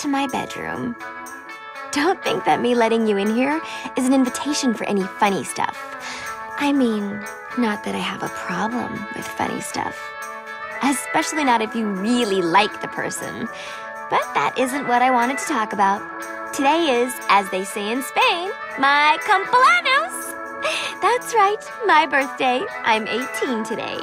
to my bedroom. Don't think that me letting you in here is an invitation for any funny stuff. I mean, not that I have a problem with funny stuff. Especially not if you really like the person. But that isn't what I wanted to talk about. Today is, as they say in Spain, my cumpleaños. That's right, my birthday. I'm 18 today.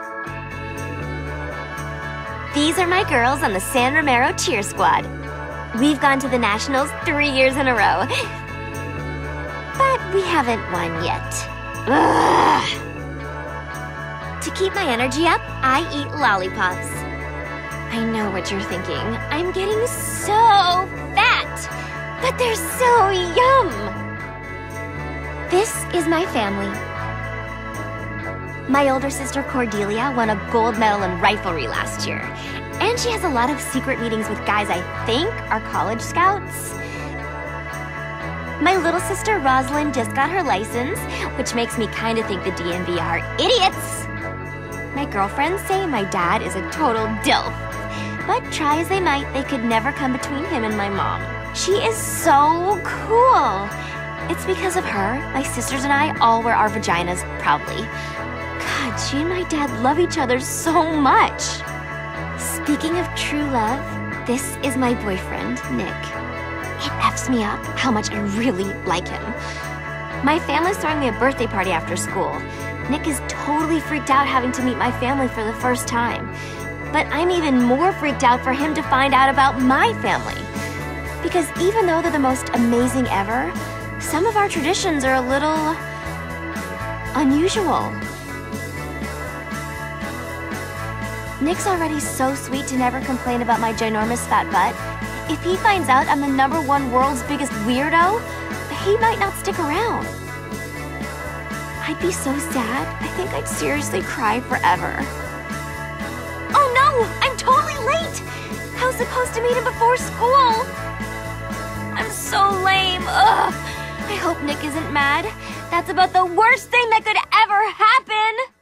These are my girls on the San Romero cheer squad. We've gone to the Nationals 3 years in a row. But we haven't won yet. Ugh. To keep my energy up, I eat lollipops. I know what you're thinking. I'm getting so fat, but they're so yum. This is my family. My older sister Cordelia won a gold medal in riflery last year, and she has a lot of secret meetings with guys I think are college scouts. My little sister Rosalind just got her license, which makes me kind of think the DMV are idiots. My girlfriends say my dad is a total dilf, but try as they might, they could never come between him and my mom. She is so cool. It's because of her, my sisters and I all wear our vaginas proudly. God, she and my dad love each other so much. Speaking of true love, this is my boyfriend, Nick. It F's me up how much I really like him. My family's throwing me a birthday party after school. Nick is totally freaked out having to meet my family for the first time. But I'm even more freaked out for him to find out about my family. Because even though they're the most amazing ever, some of our traditions are a little unusual. Nick's already so sweet to never complain about my ginormous fat butt. If he finds out I'm the #1 world's biggest weirdo, he might not stick around. I'd be so sad. I think I'd seriously cry forever. Oh no! I'm totally late! I was supposed to meet him before school. I'm so lame. Ugh. I hope Nick isn't mad. That's about the worst thing that could ever happen.